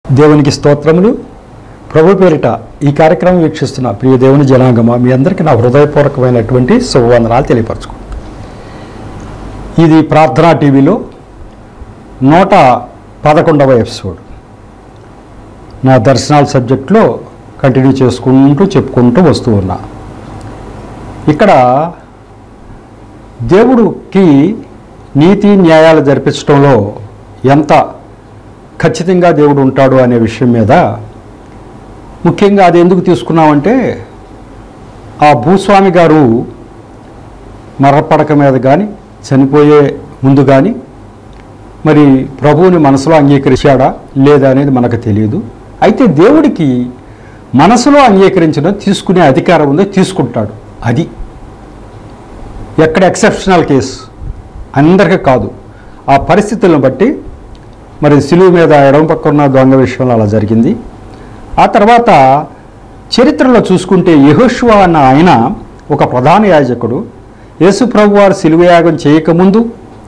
దేవునికి స్తోత్రములు. ప్రభు పేరిట ఈ కార్యక్రమం వీక్షిస్తున్న ప్రియ దేవుని జనాంగమ, మీ అందరికీ నా హృదయపూర్వకమైనటువంటి శుభవందనాలు తెలియపరచుకో. ఇది ప్రార్థనా టీవీలో 111వ ఎపిసోడ్. నా దర్శనాల సబ్జెక్ట్లో కంటిన్యూ చెప్పుకుంటూ వస్తూ ఉన్నా. ఇక్కడ దేవుడికి నీతి న్యాయాలు జరిపించడంలో ఎంత ఖచ్చితంగా దేవుడు ఉంటాడు అనే విషయం మీద ముఖ్యంగా అది ఎందుకు తీసుకున్నామంటే, ఆ భూస్వామి గారు మర్రపడక మీద కానీ చనిపోయే ముందు కానీ మరి ప్రభువుని మనసులో అంగీకరించాడా లేదా అనేది మనకు తెలియదు. అయితే దేవుడికి మనసులో అంగీకరించడం తీసుకునే అధికారం ఉందో తీసుకుంటాడు. అది ఎక్కడ ఎక్సెప్షనల్ కేసు, అందరికీ కాదు. ఆ పరిస్థితులను బట్టి మరి సిలువ మీద ఎడమ పక్కన దొంగ విషయంలో అలా జరిగింది. ఆ తర్వాత చరిత్రలో చూసుకుంటే యెహోషువ అన్న ఆయన ఒక ప్రధాన యాజకుడు. యేసు ప్రభు వారు సిలువ యాగం చేయకముందు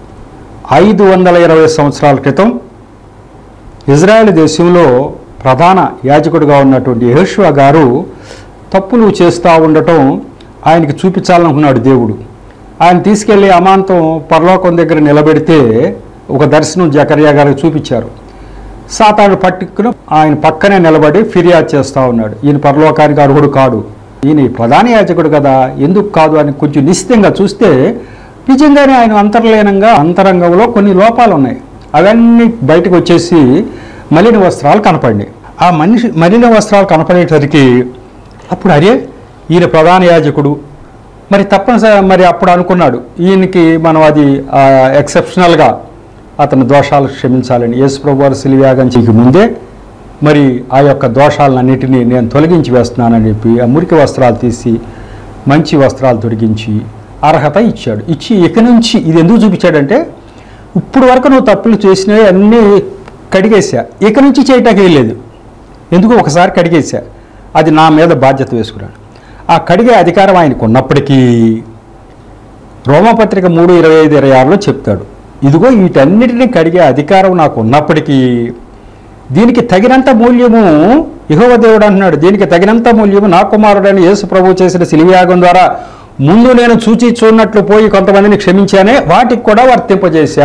520 సంవత్సరాల క్రితం ఇజ్రాయెల్ దేశంలో ప్రధాన యాజకుడిగా ఉన్నటువంటి యెహోషువ గారు తప్పులు చేస్తూ ఉండటం ఆయనకి చూపించాలనుకున్నాడు దేవుడు. ఆయన తీసుకెళ్ళి అమాంతం పరలోకం దగ్గర నిలబెడితే ఒక దర్శనం జకర్యా గారికి చూపించారు. సాతాను పట్టుకుని ఆయన పక్కనే నిలబడి ఫిర్యాదు చేస్తూ ఉన్నాడు, ఈయన పరలోకానికి అర్హుడు కాడు, ఈయన ప్రధాన యాజకుడు కదా, ఎందుకు కాదు అని కొంచెం నిశ్చితంగా చూస్తే నిజంగానే ఆయన అంతరంగంలో కొన్ని లోపాలు ఉన్నాయి. అవన్నీ బయటకు వచ్చేసి మలిన వస్త్రాలు కనపడినాయి. ఆ మలిన వస్త్రాలు కనపడేసరికి అప్పుడు అరే ఈయన ప్రధాన యాజకుడు, మరి తప్పనిసరి మరి అప్పుడు అనుకున్నాడు ఈయనకి మనం అది ఎక్సెప్షనల్గా అతని దోషాలు క్షమించాలని. యేసు ప్రభు వారు సిలువ యాగం చేయక ముందే మరి ఆ యొక్క దోషాలన్నిటినీ నేను తొలగించి వేస్తున్నానని చెప్పి ఆ మురికి వస్త్రాలు తీసి మంచి వస్త్రాలు తొలగించి అర్హత ఇచ్చాడు. ఇచ్చి ఇక నుంచి ఇది ఎందుకు చూపించాడంటే, ఇప్పుడు వరకు నువ్వు తప్పులు చేసినవి అన్నీ కడిగేసా, ఇక నుంచి చేయటానికి వెళ్ళలేదు, ఎందుకు ఒకసారి కడిగేసా, అది నా మీద బాధ్యత వేసుకున్నాడు. ఆ కడిగే అధికారం ఆయనకు ఉన్నప్పటికీ రోమపత్రిక 3:25-26లో చెప్తాడు, ఇదిగో వీటన్నిటిని కడిగే అధికారం నాకు ఉన్నప్పటికీ దీనికి తగినంత మూల్యము యెహోవా దేవుడు అంటున్నాడు, దీనికి తగినంత మూల్యము నా కుమారుడైన యేసు ప్రభువు చేసిన సిలువయాగం ద్వారా ముందు నేను చూచినట్లు పోయి కొంతమందిని క్షమించానే వాటికి కూడా వర్తింపజేశా.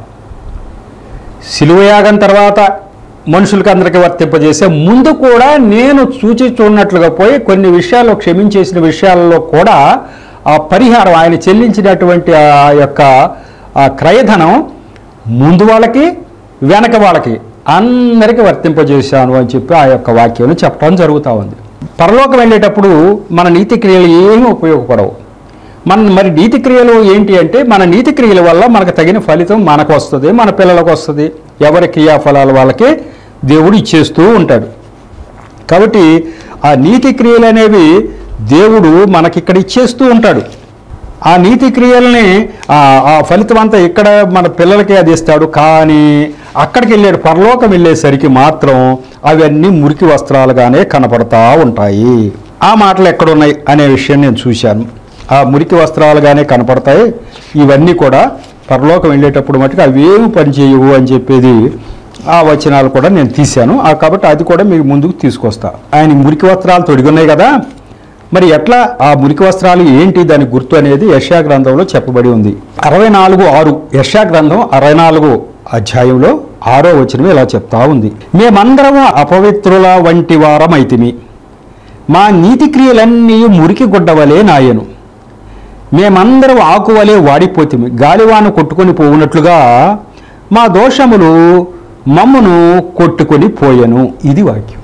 సిలువయాగం తర్వాత మనుషులకి అందరికీ వర్తింపజేసే ముందు కూడా నేను చూచినట్లుగా పోయి కొన్ని విషయాల్లో క్షమించేసిన విషయాల్లో కూడా ఆ పరిహారం ఆయన చెల్లించినటువంటి ఆ యొక్క ఆ క్రయధనం ముందు వాళ్ళకి వెనక వాళ్ళకి అందరికీ వర్తింపజేశాను అని చెప్పి ఆ యొక్క వాక్యం చెప్పడం జరుగుతూ ఉంది. పరలోకం వెళ్ళేటప్పుడు మన నీతి క్రియలు ఏమీ ఉపయోగపడవు. మరి నీతి క్రియలు ఏంటి అంటే, మన నీతి క్రియల వల్ల మనకు తగిన ఫలితం మనకు వస్తుంది, మన పిల్లలకు వస్తుంది, ఎవరి క్రియాఫలాల వాళ్ళకి దేవుడు ఇచ్చేస్తూ ఉంటాడు. కాబట్టి ఆ నీతి క్రియలు అనేవి దేవుడు మనకిక్కడ ఇచ్చేస్తూ ఉంటాడు. ఆ నీతి క్రియల్ని ఆ ఫలితం అంతా ఇక్కడ మన పిల్లలకి అది ఇస్తాడు. కానీ అక్కడికి వెళ్ళాడు, పరలోకం వెళ్ళేసరికి మాత్రం అవన్నీ మురికి వస్త్రాలుగానే కనపడతా ఉంటాయి. ఆ మాటలు ఎక్కడున్నాయి అనే విషయం నేను చూశాను. ఆ మురికి వస్త్రాలుగానే కనపడతాయి, ఇవన్నీ కూడా పరలోకం వెళ్ళేటప్పుడు మటుకు అవేమి పనిచేయవు అని చెప్పేది ఆ వచనాలు కూడా నేను తీశాను. కాబట్టి అది కూడా మీకు ముందుకు తీసుకొస్తా. ఆయన మురికి వస్త్రాలు తొడిగున్నాయి కదా, మరి ఎట్లా ఆ మురికి వస్త్రాలు ఏంటి దాని గుర్తు అనేది యెషయా గ్రంథంలో చెప్పబడి ఉంది. 64:6 యెషయా గ్రంథం 64 అధ్యాయంలో 6వ వచనం ఇలా చెప్తా ఉంది, మేమందరము అపవిత్రుల వంటి వారమైతిమి, మా నీతి క్రియలన్నీ మురికి గుడ్డవలే నాయను, మేమందరం ఆకువలే వాడిపోతిమి, గాలివాన కొట్టుకొని పోవునట్లుగా మా దోషములు మమ్మును కొట్టుకొని పోయెను. ఇది వాక్యం.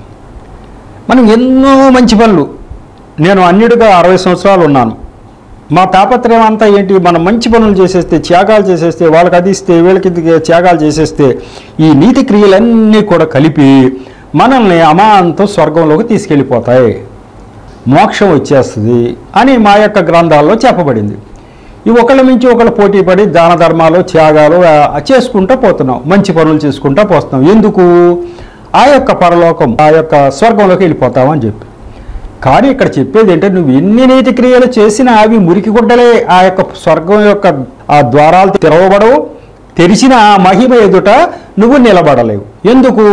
మనం ఎన్నో మంచి పనులు, నేను అన్నిటిగా 60 సంవత్సరాలు ఉన్నాను, మా తాపత్రయం అంతా ఏంటి, మనం మంచి పనులు చేసేస్తే, త్యాగాలు చేసేస్తే, వాళ్ళకి అది ఇస్తే వీళ్ళకి త్యాగాలు చేసేస్తే ఈ నీతి క్రియలన్నీ కూడా కలిపి మనల్ని అమాంతం స్వర్గంలోకి తీసుకెళ్ళిపోతాయి, మోక్షం వచ్చేస్తుంది అని మా యొక్క గ్రంథాల్లో చెప్పబడింది. ఈ ఒకళ్ళ మించి ఒకళ్ళు పోటీ పడి దాన ధర్మాలు త్యాగాలు చేసుకుంటూ పోతున్నాం, మంచి పనులు చేసుకుంటూ పోతున్నాం. ఎందుకు? ఆ యొక్క పరలోకం ఆ యొక్క స్వర్గంలోకి వెళ్ళిపోతాం అని చెప్పి. కానీ ఇక్కడ చెప్పేది ఏంటంటే, నువ్వు ఎన్ని నీతి క్రియలు చేసినా అవి మురికి గుడ్డలే. ఆ యొక్క స్వర్గం యొక్క ఆ ద్వారాలు తెరవబడవు, తెరిచిన ఆ మహిమ ఎదుట నువ్వు నిలబడలేవు. ఎందుకు?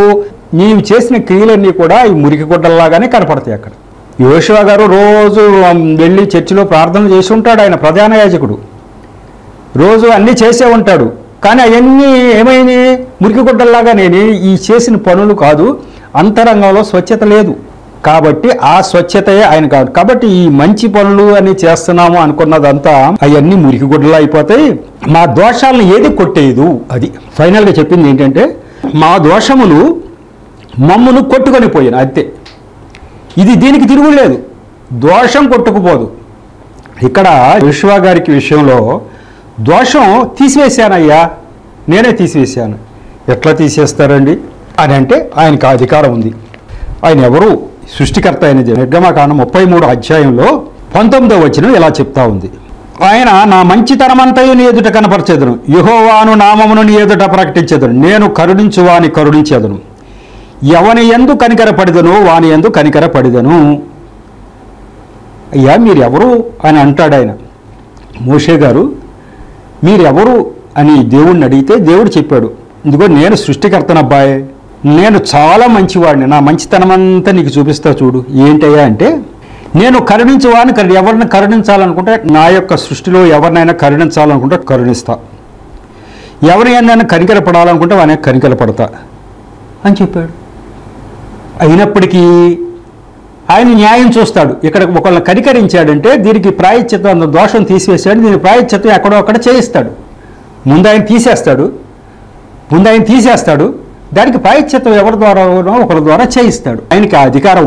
నీవు చేసిన క్రియలన్నీ కూడా ఈ మురికి గుడ్డల్లాగానే కనపడతాయి అక్కడ. యోషువ గారు రోజు వెళ్ళి చర్చిలో ప్రార్థన చేసి ఉంటాడు. ఆయన ప్రధాన యాజకుడు, రోజు అన్నీ చేసే ఉంటాడు. కానీ అవన్నీ ఏమైంది? మురికి గుడ్డల్లాగా. నేను ఈ చేసిన పనులు కాదు, అంతరంగంలో స్వచ్ఛత లేదు కాబట్టి ఆ స్వచ్ఛతయే ఆయన కాదు. కాబట్టి ఈ మంచి పనులు అని చేస్తున్నాము అనుకున్నదంతా అవన్నీ మురికి గుడ్డలు అయిపోతాయి. మా దోషాలను ఏది కొట్టేయదు. అది ఫైనల్గా చెప్పింది ఏంటంటే, మా దోషములు మమ్మను కొట్టుకొని పోయాను అంతే. ఇది దీనికి తిరుగులేదు, దోషం కొట్టుకుపోదు. ఇక్కడ యోషువ గారికి విషయంలో దోషం తీసివేశానయ్యా, నేనే తీసివేశాను. ఎట్లా తీసేస్తారండి అని అంటే ఆయనకు అధికారం ఉంది. ఆయన ఎవరు? సృష్టికర్త అయినది. నిర్గమకాండం 33 అధ్యాయంలో 19వ వచనం ఇలా చెప్తా ఉంది. ఆయన నా మంచితనమంతయు నీ ఎదుట కనపరచెదను, యెహోవాను నామమును నీ ఎదుట ప్రకటించెదను, నేను కరుణించువాని కరుణించెదను, ఎవని యందు కనికరపడిదను వాని యందు కనికరపడిదను. అయ్యా మీరెవరు అని అంటాడు ఆయన. మోషే గారు మీరెవరు అని దేవుడిని అడిగితే దేవుడు చెప్పాడు, ఇదిగో నేను సృష్టికర్తనబ్బాయ్, నేను చాలా మంచివాడిని, నా మంచితనమంతా నీకు చూపిస్తా చూడు. ఏంటయ్యా అంటే, నేను కరుణించువాని ఎవరిని కరుణించాలనుకుంటే, నా యొక్క సృష్టిలో ఎవరినైనా కరుణించాలనుకుంటే కరుణిస్తా, ఎవరినైనా కనికరపడాలనుకుంటే వాని కనికరపడతా అని చెప్పాడు. అయినప్పటికీ ఆయన న్యాయం చూస్తాడు. ఇక్కడ ఒకళ్ళని కనికరించాడంటే దీనికి ప్రాయశ్చిత్తం, అంత దోషం తీసివేశాడు, దీని ప్రాయశ్చిత్తం ఎక్కడో అక్కడ చేయిస్తాడు. ముందు ఆయన తీసేస్తాడు, దానికి ప్రాయశ్చిత్తం ఎవరి ద్వారానో ఒకరి ద్వారా చేయిస్తాడు. ఆయనకి అధికారం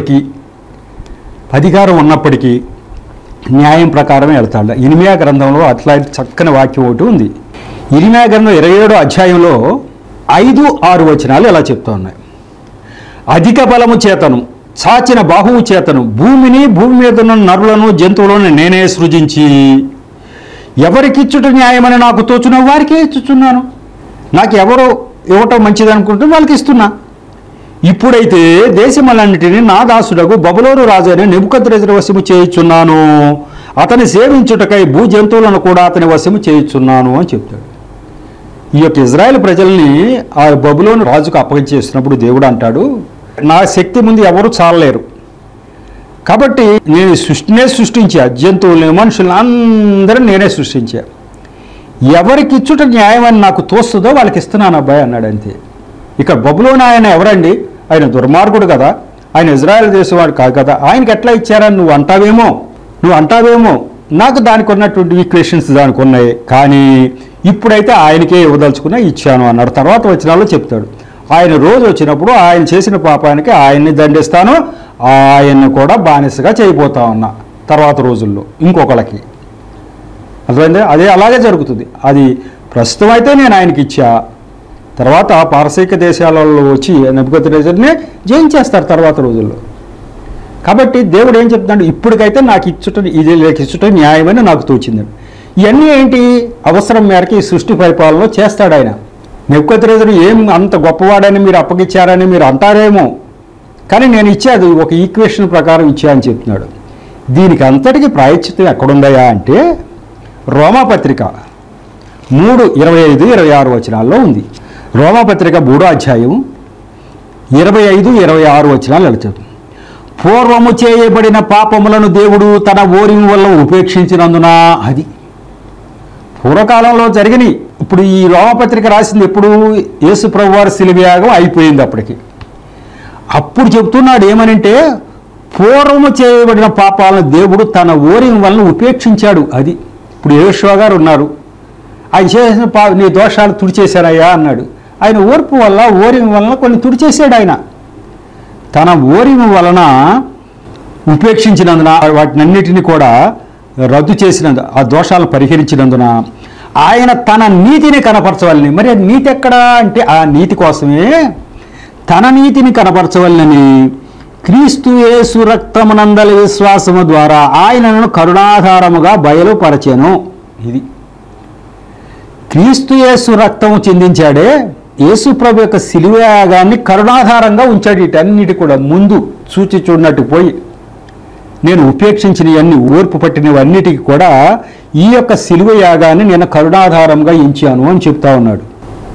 ఉన్నప్పటికీ న్యాయం ప్రకారమే వెళ్తాడు. ఇర్మీయా గ్రంథంలో అట్లాంటి చక్కని వాక్యం ఒకటి ఉంది. ఇర్మీయా గ్రంథం 27వ అధ్యాయంలో 5-6 వచనాలు ఇలా చెప్తూ ఉన్నాయి. అధిక బలము చేతను, చాచిన బాహువు చేతను భూమిని, భూమి మీద ఉన్న నరులను, జంతువులను నేనే సృజించి ఎవరికిచ్చుట న్యాయమని నాకు తోచిన వారికే ఇచ్చుచున్నాను. నాకు ఎవరో ఇవ్వటం మంచిది అనుకుంటే వాళ్ళకి ఇస్తున్నా. ఇప్పుడైతే దేశములన్నిటినీ నా దాసుడకు బబులోను రాజు అయిన నెబుకద్రెజరు వశము చేయుచున్నాను, అతని సేవించుటకై భూ జంతువులను కూడా అతని వశము చేయుచున్నాను అని చెప్తాడు. ఈ యొక్క ఇజ్రాయెల్ ప్రజల్ని ఆ బబులోను రాజుకు అప్పగించేసినప్పుడు దేవుడు అంటాడు, నా శక్తి ముందు ఎవరు చాలలేరు కాబట్టి నేను సృష్టించా, జంతువుల్ని, మనుషుల్ని అందరూ నేనే సృష్టించా. ఎవరికి ఇచ్చుట న్యాయం అని నాకు తోస్తుందో వాళ్ళకి ఇస్తున్నాను అబ్బాయి అన్నాడు అంతే. ఇక బబులోను ఆయన ఎవరండి? ఆయన దుర్మార్గుడు కదా, ఆయన ఇజ్రాయెల్ దేశం వాడు కాదు కదా, ఆయనకి ఎట్లా ఇచ్చారని నువ్వు అంటావేమో. నాకు దానికి ఉన్నటువంటి ఈక్వేషన్స్ దానికి ఉన్నాయి, కానీ ఇప్పుడైతే ఆయనకే ఇవ్వదలుచుకున్నా ఇచ్చాను అన్నాడు. తర్వాత వచనాల్లో చెప్తాడు, ఆయన రోజు వచ్చినప్పుడు ఆయన చేసిన పాపానికి ఆయన్ని దండిస్తాను, ఆయన్ని కూడా బానిసగా చేయబోతా ఉన్నా తర్వాత రోజుల్లో ఇంకొకళ్ళకి. అర్థమైంది? అదే అలాగే జరుగుతుంది. అది ప్రస్తుతం అయితే నేను ఆయనకి ఇచ్చా, తర్వాత పారసీక దేశాలలో వచ్చి నెబుకద్నెజరుని జయించేస్తారు తర్వాత రోజుల్లో. కాబట్టి దేవుడు ఏం చెప్తున్నాడు? ఇప్పటికైతే నాకు ఇచ్చుట న్యాయమని నాకు తోచిందని. ఇవన్నీ ఏంటి? అవసరం మేరకు ఈ సృష్టి పరిపాలనలో చేస్తాడు ఆయన. నెబుకద్నెజరు ఏం అంత గొప్పవాడని మీరు అప్పగించారని మీరు అంటారేమో, కానీ నేను ఇచ్చేది ఒక ఈక్వేషన్ ప్రకారం ఇచ్చా అని చెప్తున్నాడు. దీనికి అంతటికి ప్రాయశ్చిత్తం ఎక్కడుందయా అంటే రోమాపత్రిక 3:25-26 వచనాల్లో ఉంది. రోమాపత్రిక 3వ అధ్యాయం 25-26 వచనాలు వెళ్తాడు. పూర్వము చేయబడిన పాపములను దేవుడు తన ఓరిమి వల్ల ఉపేక్షించినందున, అది పూర్వకాలంలో జరిగినాయి. ఇప్పుడు ఈ రోమపత్రిక రాసింది ఎప్పుడు? యేసు ప్రభువారి శిలువయాగం అయిపోయింది అప్పటికి. అప్పుడు చెప్తున్నాడు ఏమనంటే, పూర్వము చేయబడిన పాపాలను దేవుడు తన ఓరిమి వలన ఉపేక్షించాడు. అది ఇప్పుడు యోషువ గారు ఉన్నారు, ఆయన చేసిన నీ దోషాలు తుడిచేశారయ్యా అన్నాడు. ఆయన ఓర్పు వల్ల, ఓరిమి వలన కొన్ని తుడిచేశాడు. ఆయన తన ఓరిమి వలన ఉపేక్షించినందున, వాటినన్నిటిని కూడా రద్దు చేసినందు, ఆ దోషాలను పరిహరించినందున ఆయన తన నీతిని కనపరచవాలని. మరి అది నీతి ఎక్కడా అంటే, ఆ నీతి కోసమే తన నీతిని కనపరచవాలని క్రీస్తు యేసు రక్తమునందలి విశ్వాసము ద్వారా ఆయనను కరుణాధారముగా బయలుపరచెను. ఇది క్రీస్తు యేసు రక్తము చిందించాడే, యేసు ప్రభు యొక్క శిలువ యాగాన్ని కరుణాధారంగా ఉంచాడు. వీటన్నిటి కూడా ముందు చూచి చూడనట్టు పోయి నేను ఉపేక్షించినవన్నీ, ఓర్పు పట్టినవన్నిటికీ కూడా ఈ యొక్క శిలువ యాగాన్ని నేను కరుణాధారంగా ఎంచాను అని చెప్తా ఉన్నాడు.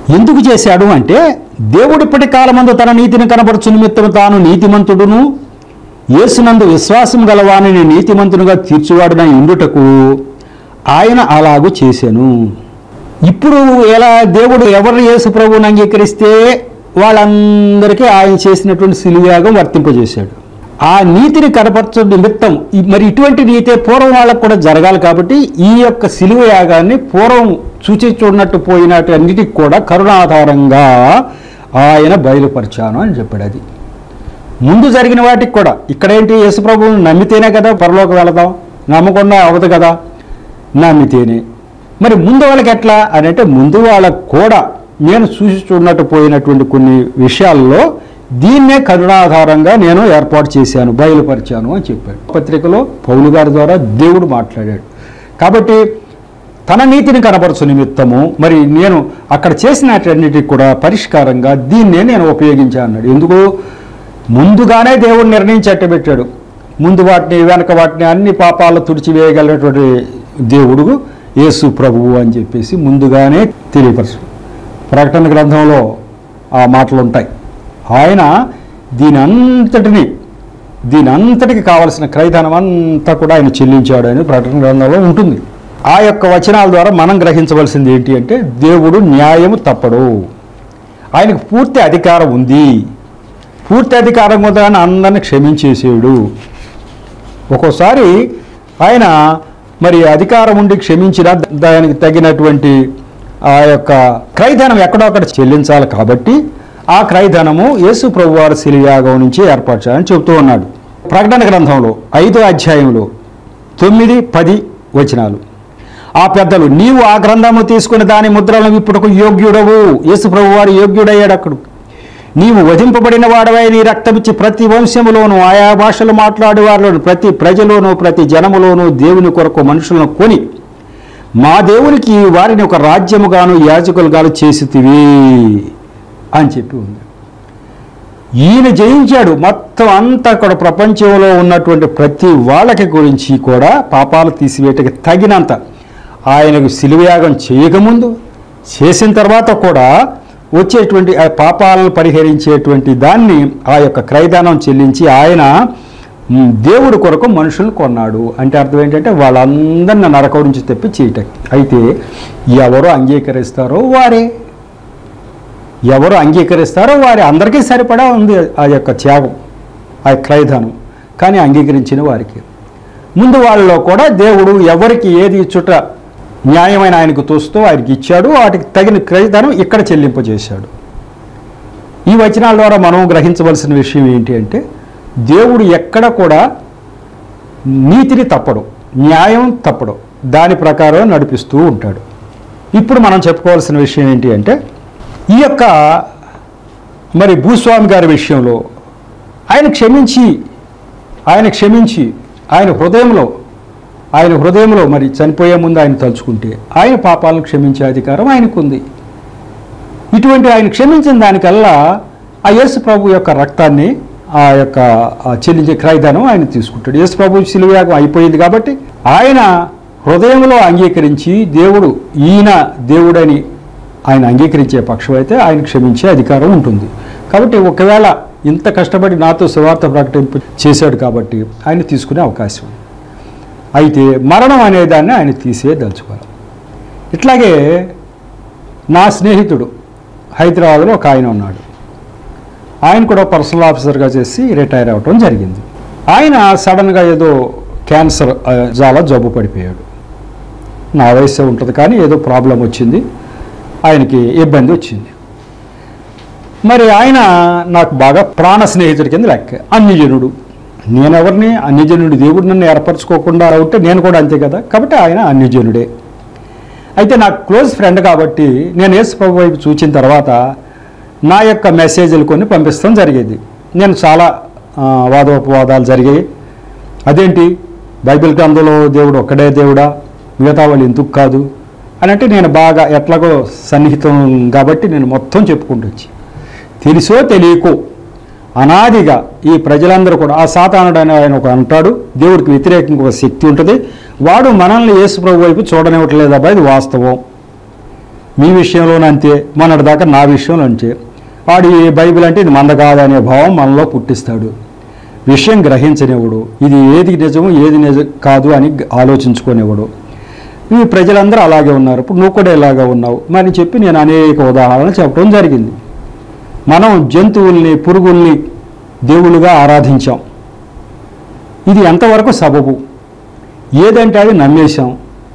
ఎందుకు చేశాడు అంటే, దేవుడు ఇప్పటి కాలమందు తన నీతిని కనపరచు నిమిత్తం తాను నీతిమంతుడును యేసునందు విశ్వాసం గలవానిని నీతిమంతునిగా తీర్చువాడున ఇండుటకు ఆయన అలాగూ చేశాను. ఇప్పుడు ఎలా దేవుడు ఎవరు యేసు ప్రభువుని అంగీకరిస్తే వాళ్ళందరికీ ఆయన చేసినటువంటి శిలువయాగం వర్తింపజేశాడు. ఆ నీతిని కనపరచు నిమిత్తం మరి ఇటువంటి నీతే పూర్వం వాళ్ళకు కూడా జరగాలి కాబట్టి ఈ యొక్క శిలువ యాగాన్ని పూర్వం చూచి చూడనట్టు పోయినట్టు అన్నిటికి కూడా కరుణాధారంగా ఆయన బయలుపరిచాను అని చెప్పాడు. అది ముందు జరిగిన వాటికి కూడా ఇక్కడేంటి, యేసుప్రభువుని నమ్మితేనే కదా పరలోకం వెళదాం, నమ్మకుండా అవ్వదు కదా, నమ్మితేనే. మరి ముందు వాళ్ళకి ఎట్లా అని అంటే, ముందు వాళ్ళకు కూడా నేను చూసి చూడనట్టు పోయినటువంటి కొన్ని విషయాల్లో దీన్నే కరుణాధారంగా నేను ఏర్పాటు చేశాను, బయలుపరిచాను అని చెప్పాడు. పత్రికలో పౌలు గారి ద్వారా దేవుడు మాట్లాడాడు. కాబట్టి తన నీతిని కనపరచు నిమిత్తము మరి నేను అక్కడ చేసినటన్నిటికి కూడా పరిష్కారంగా దీన్నే నేను ఉపయోగించాను అన్నాడు. ఎందుకు? ముందుగానే దేవుడు నిర్ణయించి పెట్టాడు. ముందు వాటిని వెనక వాటిని అన్ని పాపాలు తుడిచివేయగలిగినటువంటి దేవుడు యేసు ప్రభువు అని చెప్పేసి ముందుగానే తెలియపరచు. ప్రకటన గ్రంథంలో ఆ మాటలు ఉంటాయి. ఆయన దీని అంతటికి కావలసిన క్రయధనం అంతా కూడా ఆయన చెల్లించాడు అని ప్రకటన గ్రంథంలో ఉంటుంది. ఆ యొక్క వచనాల ద్వారా మనం గ్రహించవలసింది ఏంటి అంటే, దేవుడు న్యాయము తప్పడు, ఆయనకు పూర్తి అధికారం ఉంది. పూర్తి అధికారం కూడా ఆయన అందరిని క్షమించేసాడు. ఒక్కోసారి ఆయన మరి అధికారం ఉండి క్షమించిన దానికి తగినటువంటి ఆ యొక్క క్రయధనం ఎక్కడో అక్కడ చెల్లించాలి. కాబట్టి ఆ క్రయధనము యేసు ప్రభువారి శిలువయాగం నుంచి ఏర్పాటు చేయాలని చెబుతూ ఉన్నాడు. ప్రకటన గ్రంథంలో 5వ అధ్యాయంలో 9, 10 వచనాలు. ఆ పెద్దలు, నీవు ఆ గ్రంథము తీసుకుని దాని ముద్రలను విప్పుటకు యోగ్యుడవు. యేసు ప్రభువారు యోగ్యుడయ్యాడు. అక్కడ నీవు వధింపబడిన వాడవై నీ రక్తమిచ్చి ప్రతి వంశములోను ఆయా భాషలు మాట్లాడేవారిలోను ప్రతి ప్రజలోను ప్రతి జనములోను దేవుని కొరకు మనుషులను కొని మా దేవునికి వారిని ఒక రాజ్యముగాను యాజకులుగాను చేసితివి అని చెప్పి ఉంది. ఈయన జయించాడు. మొత్తం అంతా కూడా ప్రపంచంలో ఉన్నటువంటి ప్రతి వాళ్ళకి గురించి కూడా పాపాలు తీసివేయటకి తగినంత ఆయనకు శిలువయాగం చేయకముందు, చేసిన తర్వాత కూడా వచ్చేటువంటి ఆ పాపాలను పరిహరించేటువంటి దాన్ని ఆ యొక్క క్రయదానం చెల్లించి ఆయన దేవుడి కొరకు మనుషులను కొన్నాడు. అంటే అర్థం ఏంటంటే వాళ్ళందరిని నరకం నుంచి తెప్పి చేయటం. అయితే ఎవరు అంగీకరిస్తారో వారే అందరికీ సరిపడా ఉంది ఆ యొక్క త్యాగం, ఆ క్రయదానం. కానీ అంగీకరించిన వారికి ముందు వాళ్ళలో కూడా దేవుడు ఎవరికి ఏది ఇచ్చుట న్యాయమైన ఆయనకు తోస్తూ ఆయనకి ఇచ్చాడు. వాటికి తగిన క్రయదానం ఇక్కడ చెల్లింపజేశాడు. ఈ వచనాల ద్వారా మనం గ్రహించవలసిన విషయం ఏంటి అంటే, దేవుడు ఎక్కడ కూడా నీతిని తప్పడు, న్యాయం తప్పడు, దాని ప్రకారం నడిపిస్తూ ఉంటాడు. ఇప్పుడు మనం చెప్పుకోవాల్సిన విషయం ఏంటి అంటే, ఈ యొక్క మరి భూస్వామి గారి విషయంలో ఆయన క్షమించి ఆయన హృదయంలో మరి చనిపోయే ముందు ఆయన తలుచుకుంటే ఆయన పాపాలను క్షమించే అధికారం ఆయనకుంది. ఇటువంటి ఆయన క్షమించిన దానికల్లా ఆ యేసు ప్రభు యొక్క రక్తాన్ని ఆ యొక్క చెల్లించే క్రయదానం ఆయన తీసుకుంటాడు. యేసు ప్రభు శిలువయాగం అయిపోయింది కాబట్టి ఆయన హృదయంలో అంగీకరించి ఈయన దేవుడని ఆయన అంగీకరించే పక్షం అయితే ఆయన క్షమించే అధికారం ఉంటుంది. కాబట్టి ఒకవేళ ఇంత కష్టపడి నాతో సువార్త ప్రకటింపు చేశాడు కాబట్టి ఆయన తీసుకునే అవకాశం. అయితే మరణం అనేదాన్ని ఆయన తీసేదలుచుకోవాలి. ఇట్లాగే నా స్నేహితుడు హైదరాబాద్లో ఒక ఆయన ఉన్నాడు. ఆయన కూడా పర్సనల్ ఆఫీసర్గా చేసి రిటైర్ అవ్వటం జరిగింది. ఆయన సడన్గా ఏదో క్యాన్సర్ చాలా జబ్బు పడిపోయాడు. నా వయసు ఉంటుంది కానీ ఏదో ప్రాబ్లం వచ్చింది, ఆయనకి ఇబ్బంది వచ్చింది. మరి ఆయన నాకు బాగా ప్రాణ స్నేహితుడి కింద లెక్క, అన్యజనుడు. నేనెవరిని అన్యజనుడు, దేవుడు నన్ను ఏర్పరచుకోకుండా ఉంటే నేను కూడా అంతే కదా. కాబట్టి ఆయన అన్యజనుడే. అయితే నాకు క్లోజ్ ఫ్రెండ్ కాబట్టి నేను యేసు ప్రభు వైపు చూసిన తర్వాత నా యొక్క మెసేజ్లు కొన్ని పంపిస్తాం జరిగేది. నేను చాలా వాదోపవాదాలు జరిగాయి. అదేంటి, బైబిల్ గ్రంథంలో దేవుడు ఒక్కడే దేవుడా, మిగతా వాళ్ళు ఎందుకు కాదు అని అంటే నేను బాగా ఎట్లాగో సన్నిహితం కాబట్టి నేను మొత్తం చెప్పుకుంటూ వచ్చి, తెలుసో తెలియకో అనాదిగా ఈ ప్రజలందరూ కూడా ఆ సాతానుడు అని ఆయన ఒక అంటాడు, దేవుడికి వ్యతిరేకంగా ఒక శక్తి ఉంటుంది, వాడు మనల్ని యేసు ప్రభు వైపు చూడనివ్వట్లేదు అబ్బాయి, ఇది వాస్తవం. మీ విషయంలోనే అంతే, మొన్నటిదాకా నా విషయంలో అంతే. వాడు ఈ బైబిల్ అంటే ఇది మంద కాదనే భావం మనలో పుట్టిస్తాడు. విషయం గ్రహించనివ్వడు, ఇది ఏది నిజము ఏది నిజం కాదు అని ఆలోచించుకునేవాడు. ఈ ప్రజలందరూ అలాగే ఉన్నారు. ఇప్పుడు నువ్వు కూడా ఇలాగే ఉన్నావు మరి చెప్పి నేను అనేక ఉదాహరణలు చెప్పడం జరిగింది. మనం జంతువుల్ని పురుగుల్ని దేవుళ్ళుగా ఆరాధించాం. ఇది ఎంతవరకు సబబు? ఏదంటే అది నమ్మేశాం.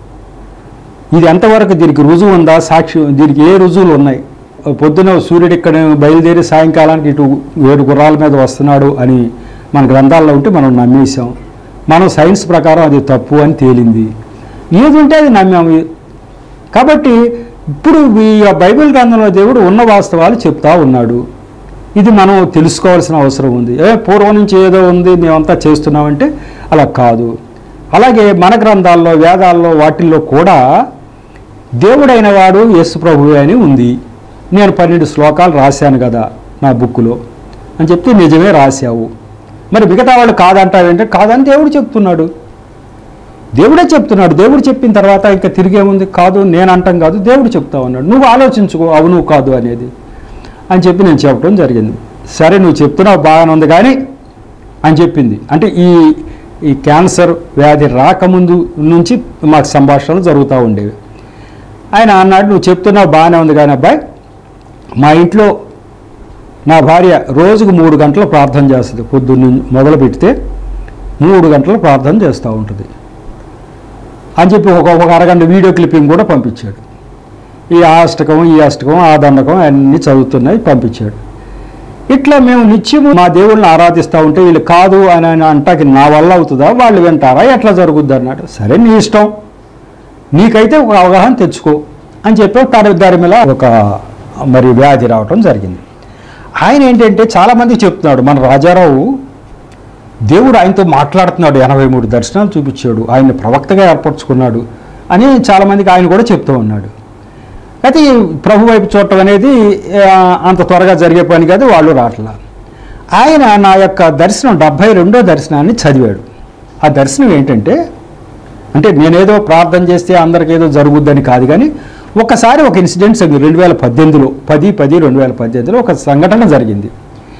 ఇది ఎంతవరకు దీనికి రుజువు ఉందా? సాక్షి దీనికి ఏ రుజువులు ఉన్నాయి? పొద్దున సూర్యుడు ఇక్కడ బయలుదేరి సాయంకాలానికి ఇటు 7 గుర్రాల మీద వస్తున్నాడు అని మన గ్రంథాల్లో ఉంటే మనం నమ్మేశాం. మనం సైన్స్ ప్రకారం అది తప్పు అని తేలింది. ఏది ఉంటే అది నమ్మాము. కాబట్టి ఇప్పుడు ఈ బైబిల్ గ్రంథంలో దేవుడు ఉన్న వాస్తవాలు చెప్తా ఉన్నాడు. ఇది మనం తెలుసుకోవాల్సిన అవసరం ఉంది. పూర్వం నుంచి ఏదో ఉంది మేమంతా చేస్తున్నామంటే అలా కాదు. అలాగే మన గ్రంథాల్లో వేదాల్లో వాటిల్లో కూడా దేవుడైన వాడు యేసు ప్రభువే అని ఉంది. నేను 12 శ్లోకాలు రాశాను కదా నా బుక్లో అని చెప్తే నిజమే రాశావు. మరి మిగతా వాళ్ళు కాదంటావేంటే కాదని దేవుడు చెప్తున్నాడు. దేవుడే చెప్తున్నాడు. దేవుడు చెప్పిన తర్వాత ఇంకా తిరిగేముంది? కాదు నేను అంటాం కాదు, దేవుడు చెప్తా ఉన్నాడు. నువ్వు ఆలోచించుకో అవును కాదు అనేది అని చెప్పి నేను చెప్పడం జరిగింది. సరే నువ్వు చెప్తున్నావు బాగానే ఉంది కానీ అని చెప్పింది. అంటే ఈ క్యాన్సర్ వ్యాధి రాకముందు నుంచి మాకు సంభాషణలు జరుగుతూ ఉండేవి. ఆయన అన్నాడు నువ్వు చెప్తున్నావు బాగానే ఉంది కానీ అబ్బాయి, మా ఇంట్లో నా భార్య రోజుకు 3 గంటలు ప్రార్థన చేస్తుంది. పొద్దున్న మొదలు పెడితే 3 గంటలు ప్రార్థన చేస్తూ ఉంటుంది అని చెప్పి ఒక అరగంట వీడియో క్లిప్పింగ్ కూడా పంపించాడు. ఈ అష్టకం ఆ దండకం అన్నీ చదువుతున్నాయి పంపించాడు. ఇట్లా మేము నిత్యము మా దేవుళ్ళని ఆరాధిస్తూ ఉంటే వీళ్ళు కాదు అని అంటాకి నా వల్ల అవుతుందా? వాళ్ళు వింటారా? ఎట్లా జరుగుద్ది అన్నాడు. సరే నీ ఇష్టం, నీకైతే ఒక అవగాహన తెచ్చుకో అని చెప్పి దాని మీద ఒక మరి వ్యాధి రావటం జరిగింది. ఆయన ఏంటంటే చాలామందికి చెప్తున్నాడు, మన రాజారావు దేవుడు ఆయనతో మాట్లాడుతున్నాడు, 83 దర్శనాలు చూపించాడు, ఆయన్ని ప్రవక్తగా ఏర్పరచుకున్నాడు అని చాలామందికి ఆయన కూడా చెప్తూ ఉన్నాడు. అయితే ప్రభు వైపు చూడటం అనేది అంత త్వరగా జరిగే పని కాదు, వాళ్ళు రావట్లా. ఆయన నా యొక్క దర్శనం 72వ దర్శనాన్ని చదివాడు. ఆ దర్శనం ఏంటంటే అంటే నేనేదో ప్రార్థన చేస్తే అందరికి ఏదో జరుగుద్దని కాదు కానీ ఒకసారి ఒక ఇన్సిడెంట్ 2018లో 10/10/2018లో ఒక సంఘటన జరిగింది.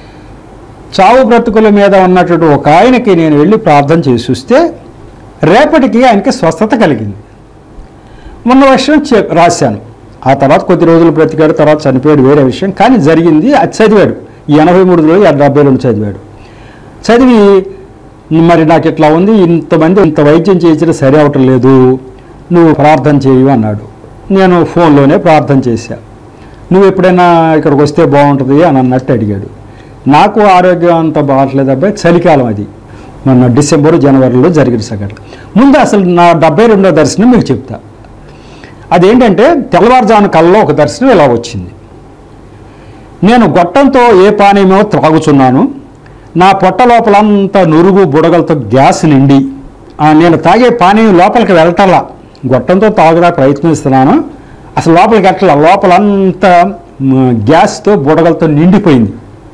చావు బ్రతుకుల మీద ఉన్నటువంటి ఒక ఆయనకి నేను వెళ్ళి ప్రార్థన చేసి చూస్తే రేపటికి ఆయనకి స్వస్థత కలిగింది. మొన్న విషయం రాశాను. ఆ తర్వాత కొద్ది రోజులు బ్రతికాడు, తర్వాత చనిపోయాడు, వేరే విషయం. కానీ జరిగింది అది చదివాడు. ఈ 83లో 72 చదివాడు. చదివి మరి నాకు ఇట్లా ఉంది, ఇంతమంది ఇంత వైద్యం చేసినా సరి అవటం లేదు, నువ్వు ప్రార్థన చేయు అన్నాడు. నేను ఫోన్లోనే ప్రార్థన చేశా. నువ్వు ఎప్పుడైనా ఇక్కడికి వస్తే బాగుంటుంది అని అన్నట్టు అడిగాడు. నాకు ఆరోగ్యం అంత బాగట్లేదు అబ్బాయి, చలికాలం అది, మొన్న డిసెంబర్ జనవరిలో జరిగిన సంఘటన. ముందు అసలు నా 72వ దర్శనం మీకు చెప్తా. అదేంటంటే తెల్లవారుజామున కల్లో ఒక దర్శనం ఇలా వచ్చింది. నేను గొట్టంతో ఏ పానీయమో త్రాగుచున్నాను, నా పొట్ట లోపలంతా నురుగు బుడగలతో గ్యాస్ నిండి నేను తాగే పానీయం లోపలికి వెళ్ళటల్లా, గొట్టంతో తాగుదా ప్రయత్నిస్తున్నాను, అసలు లోపలికి వెళ్ళటల్లా, లోపలంతా గ్యాస్తో బుడగలతో నిండిపోయింది.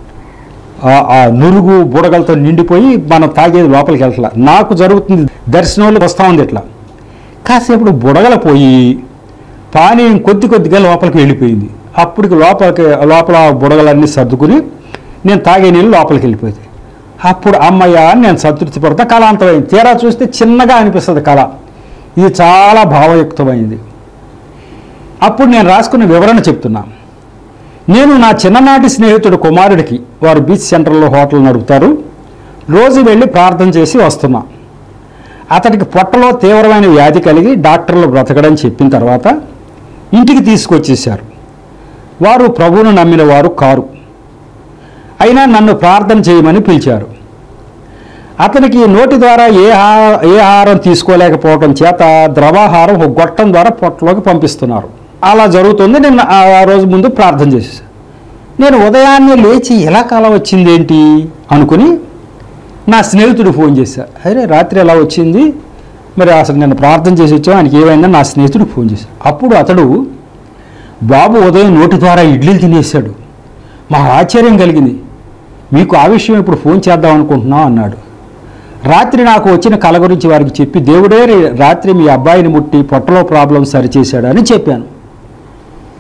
ఆ నురుగు బుడగలతో నిండిపోయి మనం తాగేది లోపలికి వెళ్ళట్లా. నాకు జరుగుతుంది దర్శనంలో వస్తూ ఉంది ఇట్లా. కాసేపు బుడగలు పోయి పానీయం కొద్దిగా లోపలికి వెళ్ళిపోయింది. అప్పటికి లోపల బుడగలన్నీ సర్దుకుని నేను తాగే నీళ్ళు లోపలికి వెళ్ళిపోయింది. అప్పుడు అమ్మయ్య నేను సంతృప్తి పడతా. కళ అంతమైంది. తీరా చూస్తే చిన్నగా అనిపిస్తుంది కళ. ఇది చాలా భావయుక్తమైంది. అప్పుడు నేను రాసుకున్న వివరణ చెప్తున్నా. నేను నా చిన్ననాటి స్నేహితుడు కుమారుడికి, వారు బీచ్ సెంటర్లో హోటల్ నడుపుతారు, రోజు వెళ్ళి ప్రార్థన చేసి వస్తున్నా. అతడికి పొట్టలో తీవ్రమైన వ్యాధి కలిగి డాక్టర్లు బ్రతకడని చెప్పిన తర్వాత ఇంటికి తీసుకొచ్చేశారు. వారు ప్రభువును నమ్మిన వారు కారు. అయినా నన్ను ప్రార్థన చేయమని పిలిచారు. అతనికి నోటి ద్వారా ఏ ఆహారం తీసుకోలేకపోవడం చేత ద్రవాహారం ఒక గొట్టం ద్వారా పొట్టలోకి పంపిస్తున్నారు. అలా జరుగుతుంది. నేను ఆ రోజు ముందు ప్రార్థన చేసేసాను. నేను ఉదయాన్నే లేచి ఎలా కల వచ్చింది ఏంటి అనుకుని నా స్నేహితుడు ఫోన్ చేశాను. అరే రాత్రి ఎలా వచ్చింది, మరి అసలు నేను ప్రార్థన చేసి వచ్చాను, ఆయనకి ఏమైందని నా స్నేహితుడికి ఫోన్ చేశాను. అప్పుడు అతడు, బాబు ఉదయం నోటి ద్వారా ఇడ్లీలు తినేశాడు, మాకు ఆశ్చర్యం కలిగింది, మీకు ఆ విషయం ఇప్పుడు ఫోన్ చేద్దాం అనుకుంటున్నాం అన్నాడు. రాత్రి నాకు వచ్చిన కళ గురించి వారికి చెప్పి దేవుడే రాత్రి మీ అబ్బాయిని ముట్టి పొట్టలో ప్రాబ్లం సరిచేశాడు అని చెప్పాను.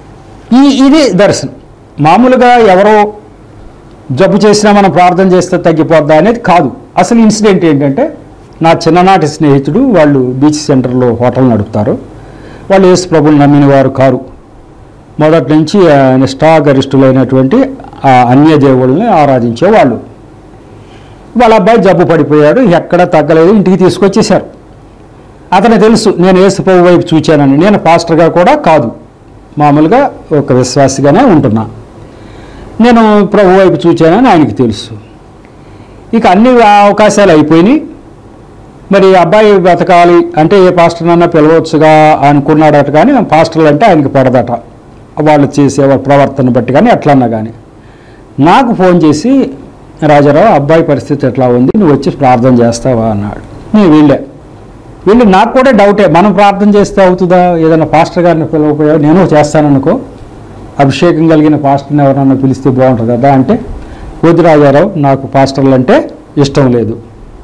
ఇది దర్శనం. మామూలుగా ఎవరో జబ్బు చేసినా మనం ప్రార్థన చేస్తే తగ్గిపోద్దా అనేది కాదు. అసలు ఇన్సిడెంట్ ఏంటంటే, నా చిన్ననాటి స్నేహితుడు, వాళ్ళు బీచ్ సెంటర్లో హోటల్ నడుపుతారు. వాళ్ళు యేసు ప్రభువుని నమ్మిన వారు కారు. మొదటి నుంచి నిష్ఠాగరిష్ఠులైనటువంటి ఆ అన్య దేవుళ్ళని ఆరాధించేవాళ్ళు. వాళ్ళ అబ్బాయి జబ్బు పడిపోయాడు, ఎక్కడ తగ్గలేదు, ఇంటికి తీసుకొచ్చేశారు. అతను తెలుసు నేను యేసు ప్రభు వైపు చూచానని. నేను పాస్టర్గా కూడా కాదు, మామూలుగా ఒక విశ్వాసిగానే ఉంటున్నా. నేను ప్రభు వైపు చూచానని ఆయనకి తెలుసు. ఇక అన్ని అవకాశాలు అయిపోయినాయి. మరి అబ్బాయి బతకాలి అంటే ఏ పాస్టర్నన్నా పిలవచ్చుగా అనుకున్నాడట. కానీ పాస్టర్లు అంటే ఆయనకి పడదట, వాళ్ళు చేసే ప్రవర్తన బట్టి కానీ ఎట్లన్నా కానీ. నాకు ఫోన్ చేసి, రాజారావు అబ్బాయి పరిస్థితి ఎట్లా ఉంది, నువ్వు వచ్చి ప్రార్థన చేస్తావా అన్నాడు. నేను వెళ్ళి నాకు కూడా డౌటే, మనం ప్రార్థన చేస్తే అవుతుందా, ఏదైనా పాస్టర్ గారిని పిలవకపోయా, నేను చేస్తాననుకో, అభిషేకం కలిగిన పాస్టర్ని ఎవరన్నా పిలిస్తే బాగుంటుంది కదా అంటే, వద్దు రాజారావు, నాకు పాస్టర్లు అంటే ఇష్టం లేదు,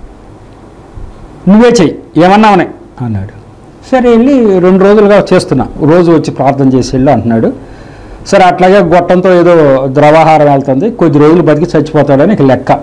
నువ్వే చెయ్యి ఏమన్నావనే అన్నాడు. సరే వెళ్ళి 2 రోజులుగా చేస్తున్నా, రోజు వచ్చి ప్రార్థన చేసి వెళ్ళు అంటున్నాడు. సరే అట్లాగే గొట్టంతో ఏదో ద్రవాహారం వెళ్తుంది, కొద్ది రోజులు బతికి చచ్చిపోతాడని ఇక లెక్క.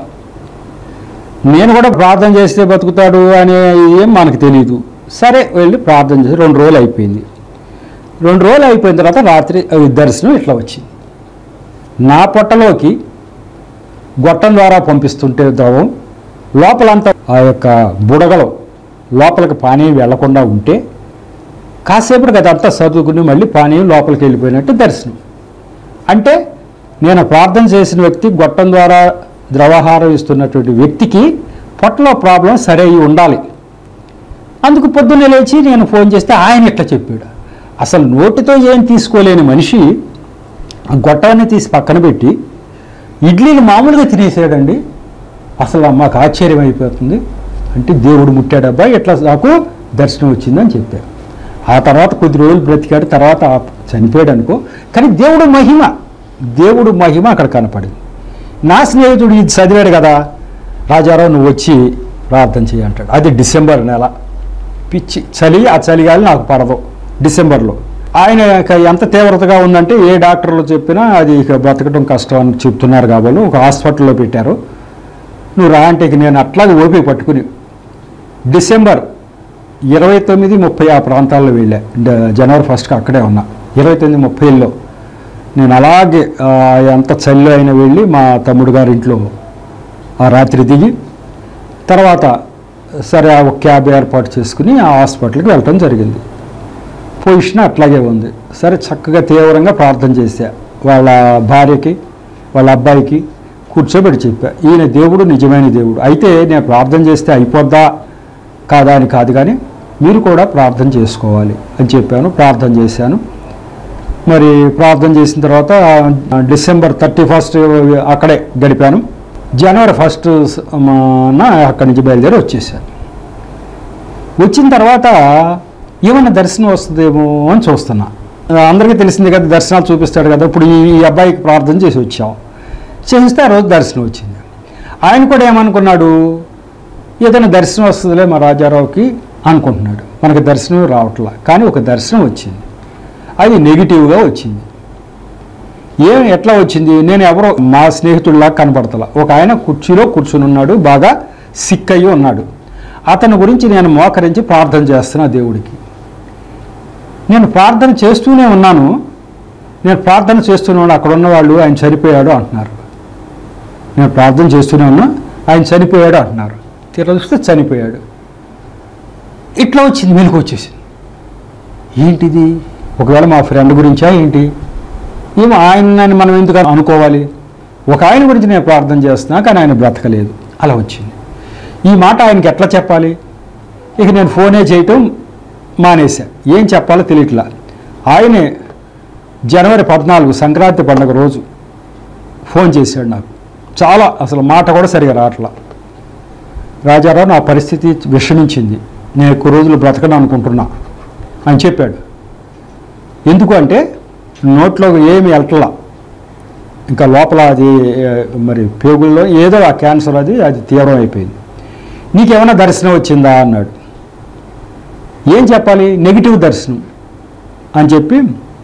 నేను కూడా ప్రార్థన చేస్తే బతుకుతాడు అనే ఏం మనకు తెలియదు. సరే వెళ్ళి ప్రార్థన చేసి 2 రోజులు అయిపోయింది. 2 రోజులు అయిపోయిన తర్వాత రాత్రి దర్శనం ఇట్లా వచ్చింది. నా పొట్టలోకి గొట్టం ద్వారా పంపిస్తుంటే ద్రవం లోపలంతా ఆ యొక్క బుడగలో లోపలికి పానీయం వెళ్లకుండా ఉంటే, కాసేపటికి అదంతా చదువుకుని మళ్ళీ పానీయం లోపలికి వెళ్ళిపోయినట్టు దర్శనం. అంటే నేను ప్రార్థన చేసిన వ్యక్తి, గొట్టం ద్వారా ద్రవాహారం ఇస్తున్నటువంటి వ్యక్తికి పొట్టలో ప్రాబ్లం సరే ఉండాలి. అందుకు పొద్దున్నే లేచి నేను ఫోన్ చేస్తే ఆయన ఇట్లా చెప్పాడు. అసలు నోటితో ఏం తీసుకోలేని మనిషి ఆ గొట్టాన్ని తీసి పక్కన పెట్టి ఇడ్లీని మామూలుగా తినేసాడండి. అసలు మాకు ఆశ్చర్యం అయిపోతుంది. అంటే దేవుడు ముట్టాడబ్బా, ఇట్లా నాకు దర్శనం వచ్చిందని చెప్పారు. ఆ తర్వాత కొద్ది రోజులు బ్రతికాడు, తర్వాత చనిపోయాడు అనుకో. కానీ దేవుడు మహిమ అక్కడ కనపడింది. నా స్నేహితుడు ఇది చదివాడు కదా, రాజారావు నువ్వు వచ్చి ప్రార్థన చేయంటాడు. అది డిసెంబర్ నెల, పిచ్చి చలి. ఆ చలిగాలి నాకు పడదు డిసెంబర్లో. ఆయన ఎంత తీవ్రతగా ఉందంటే ఏ డాక్టర్లు చెప్పినా అది ఇక బ్రతకడం కష్టం అని చెప్తున్నారు. కాబట్టి ఒక హాస్పిటల్లో పెట్టారు. నువ్వు రా అంటే నేను అట్లాగే ఓపిక పట్టుకుని డిసెంబర్ 29, 30 ఆ ప్రాంతాల్లో వెళ్ళా. జనవరి 1కి అక్కడే ఉన్నా. 29, 30లో నేను అలాగే ఎంత చలిలో అయినా వెళ్ళి మా తమ్ముడు గారి ఇంట్లో ఆ రాత్రి దిగి, తర్వాత సరే ఒక క్యాబ్ ఏర్పాటు చేసుకుని ఆ హాస్పిటల్కి వెళ్ళటం జరిగింది. పొజిషన్ అట్లాగే ఉంది. సరే చక్కగా తీవ్రంగా ప్రార్థన చేశా. వాళ్ళ భార్యకి వాళ్ళ అబ్బాయికి కూర్చోబెట్టి చెప్పా, ఈయన దేవుడు నిజమైన దేవుడు, అయితే నేను ప్రార్థన చేస్తే అయిపోద్దా కాదా అని కాదు, కానీ మీరు కూడా ప్రార్థన చేసుకోవాలి అని చెప్పాను. ప్రార్థన చేశాను. మరి ప్రార్థన చేసిన తర్వాత డిసెంబర్ 31 అక్కడే గడిపాను. జనవరి 1 అక్కడి నుంచి బయలుదేరి వచ్చేసాను. వచ్చిన తర్వాత ఏమన్నా దర్శనం వస్తుందేమో అని చూస్తున్నా. అందరికీ తెలిసింది కదా, దర్శనాలు చూపిస్తాడు కదా. ఇప్పుడు ఈ అబ్బాయికి ప్రార్థన చేసి వచ్చాం. చేస్తే ఆ రోజు దర్శనం వచ్చింది. ఆయన కూడా ఏమనుకున్నాడు, ఏదైనా దర్శనం వస్తుందిలే మా రాజారావుకి అనుకుంటున్నాడు. మనకు దర్శనం రావట్లా. కానీ ఒక దర్శనం వచ్చింది, అది నెగిటివ్గా వచ్చింది. ఎట్లా వచ్చింది, నేను ఎవరో మా స్నేహితుడిలాగా కనపడతలా. ఒక ఆయన కుర్చీలో కూర్చుని ఉన్నాడు, బాగా సిక్ అయ్యి ఉన్నాడు. అతని గురించి నేను మోకరించి ప్రార్థన చేస్తున్నా దేవుడికి. నేను ప్రార్థన చేస్తూనే ఉన్నాను. అక్కడ ఉన్న వాళ్ళు ఆయన చనిపోయాడు అంటున్నారు. నేను ప్రార్థన చేస్తూనే ఉన్నా, ఆయన చనిపోయాడు అంటున్నారు. చూస్తే చనిపోయాడు. ఇట్లా వచ్చింది, మెలకు వచ్చేసింది. ఏంటిది, ఒకవేళ మా ఫ్రెండ్ గురించా ఏంటి, ఏమో ఆయనని మనం ఎందుకు అనుకోవాలి. ఒక ఆయన గురించి నేను ప్రార్థన చేస్తున్నా, కానీ ఆయన బ్రతకలేదు. అలా వచ్చింది. ఈ మాట ఆయనకి ఎట్లా చెప్పాలి. ఇక నేను ఫోనే చేయటం మానేశా. ఏం చెప్పాలో తెలియట్లా. ఆయనే జనవరి 14 సంక్రాంతి పండుగ రోజు ఫోన్ చేశాడు నాకు. చాలా అసలు మాట కూడా సరిగా రావట్లా. రాజారావు నా పరిస్థితి విషమించింది, నేను ఎక్కువ రోజులు బ్రతకను అనుకుంటున్నా అని చెప్పాడు. ఎందుకు అంటే నోట్లో ఏమి వెళ్ళట్లా, ఇంకా లోపల అది మరి పేగుల్లో ఏదో ఆ క్యాన్సర్ అది తీవ్రం అయిపోయింది. నీకేమైనా దర్శనం వచ్చిందా అన్నాడు. ఏం చెప్పాలి, నెగిటివ్ దర్శనం అని చెప్పి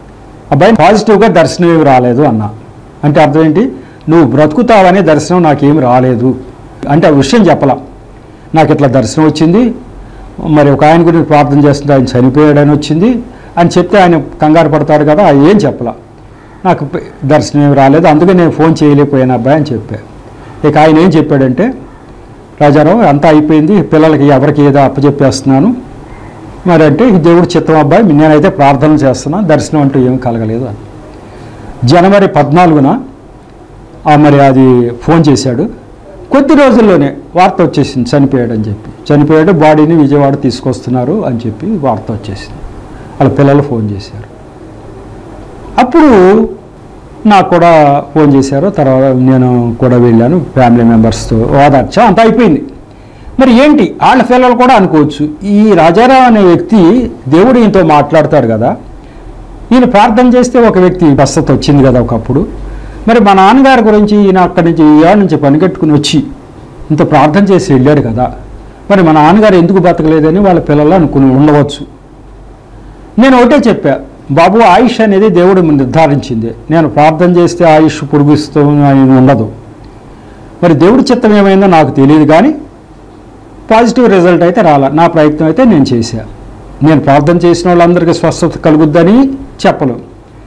అబ్బాయి పాజిటివ్గా దర్శనం ఏమి రాలేదు అన్నా. అంటే అర్థం ఏంటి? నువ్వు బ్రతుకుతావనే దర్శనం నాకేమి రాలేదు అంటే ఆ విషయం చెప్పలా. నాకు ఇట్లా దర్శనం వచ్చింది, మరి ఒక ఆయన గురించి ప్రార్థన చేస్తుంటే ఆయన చనిపోయాడని వచ్చింది అని చెప్తే ఆయన కంగారు పడతాడు కదా, ఏం చెప్పలా. నాకు దర్శనం ఏమి రాలేదు, అందుకే నేను ఫోన్ చేయలేకపోయాను అబ్బాయి అని చెప్పా. ఇక ఆయన ఏం చెప్పాడంటే, రాజారావు అంతా అయిపోయింది, పిల్లలకి ఎవరికి ఏదో అప్పచెప్పేస్తున్నాను, మరి అంటే దేవుడు చిత్తం అబ్బాయి, నేనైతే ప్రార్థన చేస్తున్నాను, దర్శనం అంటూ ఏం కలగలేదు అని. జనవరి 14న మరి అది ఫోన్ చేశాడు. కొద్ది రోజుల్లోనే వార్త వచ్చేసింది చనిపోయాడని చెప్పి. చనిపోయాడు, బాడీని విజయవాడ తీసుకొస్తున్నారు అని చెప్పి వార్త వచ్చేసింది. వాళ్ళ పిల్లలు ఫోన్ చేశారు. అప్పుడు నాకు కూడా ఫోన్ చేశారు. తర్వాత నేను కూడా వెళ్ళాను, ఫ్యామిలీ మెంబర్స్తో ఓదార్చా, అంతా అయిపోయింది. మరి ఏంటి వాళ్ళ పిల్లలు కూడా అనుకోవచ్చు, ఈ రాజారావు అనే వ్యక్తి దేవుడు ఈయనతో మాట్లాడతాడు కదా, ఈయన ప్రార్థన చేస్తే ఒక వ్యక్తి స్వస్థత వచ్చింది కదా ఒకప్పుడు, మరి మా నాన్నగారి గురించి ఈయన అక్కడి నుంచి ఈ ఏళ్ళ నుంచి పనికట్టుకుని వచ్చి ఇంత ప్రార్థన చేసి వెళ్ళాడు కదా, మరి మా నాన్నగారు ఎందుకు బతకలేదని వాళ్ళ పిల్లలు అనుకుని ఉండవచ్చు. నేను ఒకటే చెప్పా, బాబు ఆయుష్ అనేది దేవుడు నిర్ధారించింది, నేను ప్రార్థన చేస్తే ఆయుష్ పొడిగిస్తూ ఉండదు. మరి దేవుడి చిత్తం ఏమైందో నాకు తెలియదు, కానీ పాజిటివ్ రిజల్ట్ అయితే రాలా. నా ప్రయత్నం అయితే నేను చేశా. నేను ప్రార్థన చేసిన వాళ్ళందరికీ స్వస్థత కలుగుద్దని చెప్పలేం.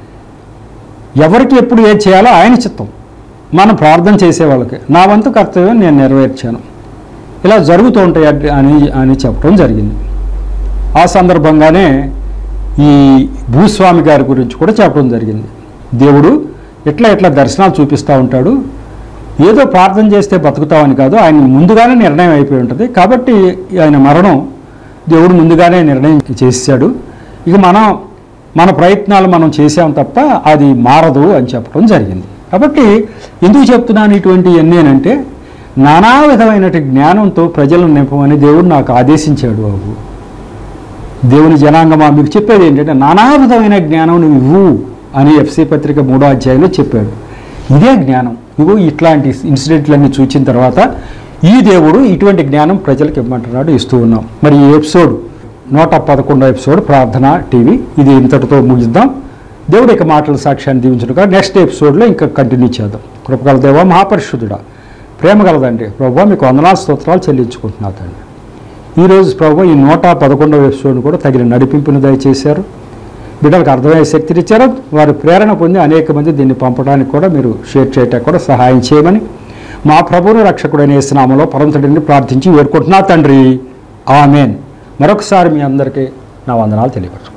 ఎవరికి ఎప్పుడు ఏది చేయాలో ఆయన చిత్తం, మనం ప్రార్థన చేసే వాళ్ళకి నా వంతు కర్తవ్యం నేను నెరవేర్చాను. ఇలా జరుగుతూ ఉంటాయి అని చెప్పడం జరిగింది. ఆ సందర్భంగానే ఈ భూస్వామి గారి గురించి కూడా చెప్పడం జరిగింది. దేవుడు ఎట్లా దర్శనాలు చూపిస్తూ ఉంటాడు, ఏదో ప్రార్థన చేస్తే బతుకుతామని కాదు, ఆయన ముందుగానే నిర్ణయం అయిపోయి ఉంటుంది. కాబట్టి ఆయన మరణం దేవుడు ముందుగానే నిర్ణయం చేశాడు. ఇక మన ప్రయత్నాలు మనం చేసాం తప్ప అది మారదు అని చెప్పడం జరిగింది. కాబట్టి ఎందుకు చెప్తున్నాను ఇటువంటివన్నీ అంటే, నానా విధమైన జ్ఞానంతో ప్రజలను నింపమని దేవుడు నాకు ఆదేశించాడు. బాబు దేవుని జనాంగమా, మీకు చెప్పేది ఏంటంటే నానా విధమైన జ్ఞానం నువ్వు ఇవ్వు అని ఎఫ్సి పత్రిక 3వ అధ్యాయంలో చెప్పాడు. ఇదే జ్ఞానం. ఇగో ఇట్లాంటి ఇన్సిడెంట్లన్నీ చూసిన తర్వాత ఈ దేవుడు ఇటువంటి జ్ఞానం ప్రజలకు ఇవ్వమంటున్నాడు, ఇస్తూ ఉన్నాం. మరి ఈ ఎపిసోడ్ 111వ ఎపిసోడ్ ప్రార్థన టీవీ ఇది ఇంతటితో ముగిద్దాం. దేవుడి యొక్క మాటల సాక్ష్యాన్ని దీవించుగా నెక్స్ట్ ఎపిసోడ్లో ఇంకా కంటిన్యూ చేద్దాం. కృపగల దేవా, మహాపరిశుద్ధుడా, ప్రేమ గలదండి ప్రభువా, మీకు వందనాలు స్తోత్రాలు చెల్లించుకుంటున్నా తండ్రి. ఈరోజు ప్రభు ఈ 111వ ఎపిసోడ్ను కూడా తగిన నడిపింపును దయచేశారు. బిడ్డలకు అర్థమయ్యే శక్తిని ఇచ్చారు. వారు ప్రేరణ పొంది అనేక మంది దీన్ని పంపడానికి కూడా మీరు షేర్ చేయడానికి కూడా సహాయం చేయమని మా ప్రభువును రక్షకుడైన యేసు నామములో పరమతండ్రిని ప్రార్థించి వేడుకుంటున్నా తండ్రి, ఆమేన్. మరొకసారి మీ అందరికీ నా వందనాలు తెలియపరచు.